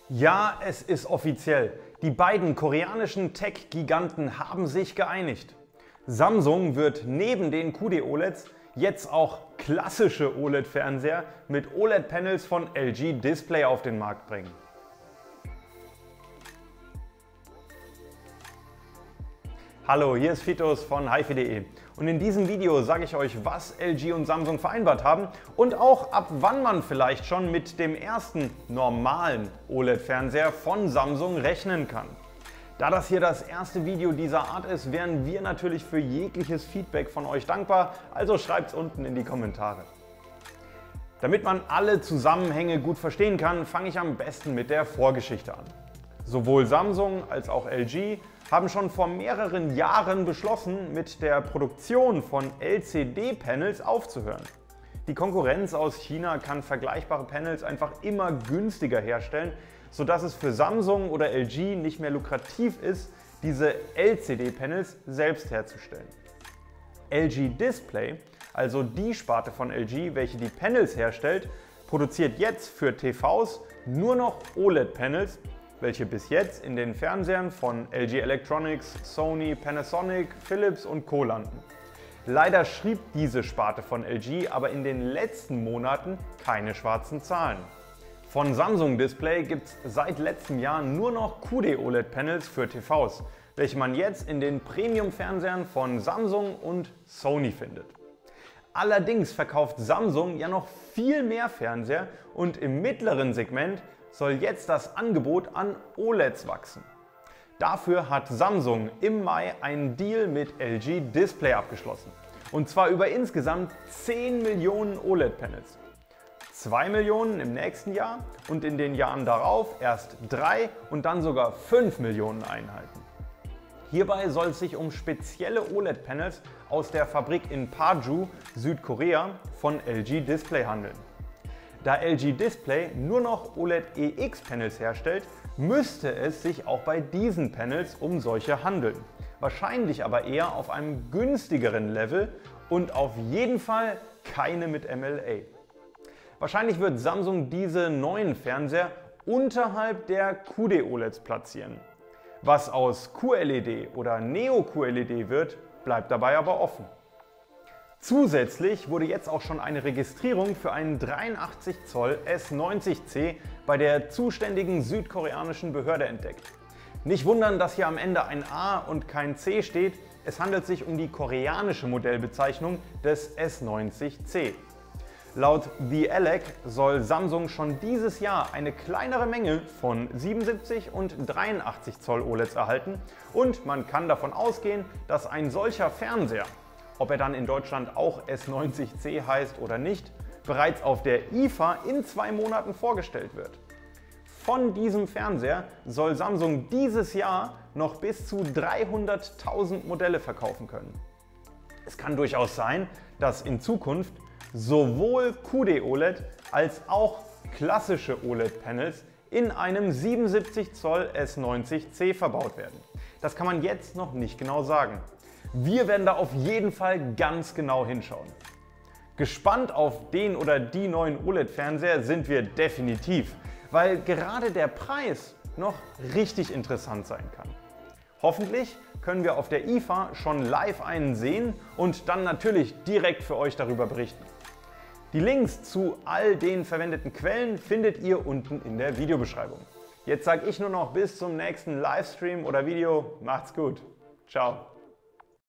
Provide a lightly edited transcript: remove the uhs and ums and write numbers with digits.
Ja, es ist offiziell. Die beiden koreanischen Tech-Giganten haben sich geeinigt. Samsung wird neben den QD-OLEDs jetzt auch klassische OLED-Fernseher mit OLED-Panels von LG Display auf den Markt bringen. Hallo, hier ist Fitos von hifi.de und in diesem Video sage ich euch, was LG und Samsung vereinbart haben und auch ab wann man vielleicht schon mit dem ersten normalen OLED-Fernseher von Samsung rechnen kann. Da das hier das erste Video dieser Art ist, wären wir natürlich für jegliches Feedback von euch dankbar, also schreibt es unten in die Kommentare. Damit man alle Zusammenhänge gut verstehen kann, fange ich am besten mit der Vorgeschichte an. Sowohl Samsung als auch LG haben schon vor mehreren Jahren beschlossen, mit der Produktion von LCD-Panels aufzuhören. Die Konkurrenz aus China kann vergleichbare Panels einfach immer günstiger herstellen, sodass es für Samsung oder LG nicht mehr lukrativ ist, diese LCD-Panels selbst herzustellen. LG Display, also die Sparte von LG, welche die Panels herstellt, produziert jetzt für TVs nur noch OLED-Panels, welche bis jetzt in den Fernsehern von LG Electronics, Sony, Panasonic, Philips und Co. landen. Leider schrieb diese Sparte von LG aber in den letzten Monaten keine schwarzen Zahlen. Von Samsung Display gibt es seit letztem Jahr nur noch QD-OLED-Panels für TVs, welche man jetzt in den Premium-Fernsehern von Samsung und Sony findet. Allerdings verkauft Samsung ja noch viel mehr Fernseher und im mittleren Segment soll jetzt das Angebot an OLEDs wachsen. Dafür hat Samsung im Mai einen Deal mit LG Display abgeschlossen. Und zwar über insgesamt 10 Millionen OLED-Panels. 2 Millionen im nächsten Jahr und in den Jahren darauf erst 3 und dann sogar 5 Millionen Einheiten. Hierbei soll es sich um spezielle OLED-Panels aus der Fabrik in Paju, Südkorea von LG Display handeln. Da LG Display nur noch OLED-EX-Panels herstellt, müsste es sich auch bei diesen Panels um solche handeln. Wahrscheinlich aber eher auf einem günstigeren Level und auf jeden Fall keine mit MLA. Wahrscheinlich wird Samsung diese neuen Fernseher unterhalb der QD-OLEDs platzieren. Was aus QLED oder Neo-QLED wird, bleibt dabei aber offen. Zusätzlich wurde jetzt auch schon eine Registrierung für einen 83 Zoll S90C bei der zuständigen südkoreanischen Behörde entdeckt. Nicht wundern, dass hier am Ende ein A und kein C steht, es handelt sich um die koreanische Modellbezeichnung des S90C. Laut The Elec soll Samsung schon dieses Jahr eine kleinere Menge von 77 und 83 Zoll OLEDs erhalten und man kann davon ausgehen, dass ein solcher Fernseher, ob er dann in Deutschland auch S90C heißt oder nicht, bereits auf der IFA in 2 Monaten vorgestellt wird. Von diesem Fernseher soll Samsung dieses Jahr noch bis zu 300.000 Modelle verkaufen können. Es kann durchaus sein, dass in Zukunft sowohl QD-OLED als auch klassische OLED-Panels in einem 77 Zoll S90C verbaut werden. Das kann man jetzt noch nicht genau sagen. Wir werden da auf jeden Fall ganz genau hinschauen. Gespannt auf den oder die neuen OLED-Fernseher sind wir definitiv, weil gerade der Preis noch richtig interessant sein kann. Hoffentlich können wir auf der IFA schon live einen sehen und dann natürlich direkt für euch darüber berichten. Die Links zu all den verwendeten Quellen findet ihr unten in der Videobeschreibung. Jetzt sage ich nur noch bis zum nächsten Livestream oder Video. Macht's gut. Ciao.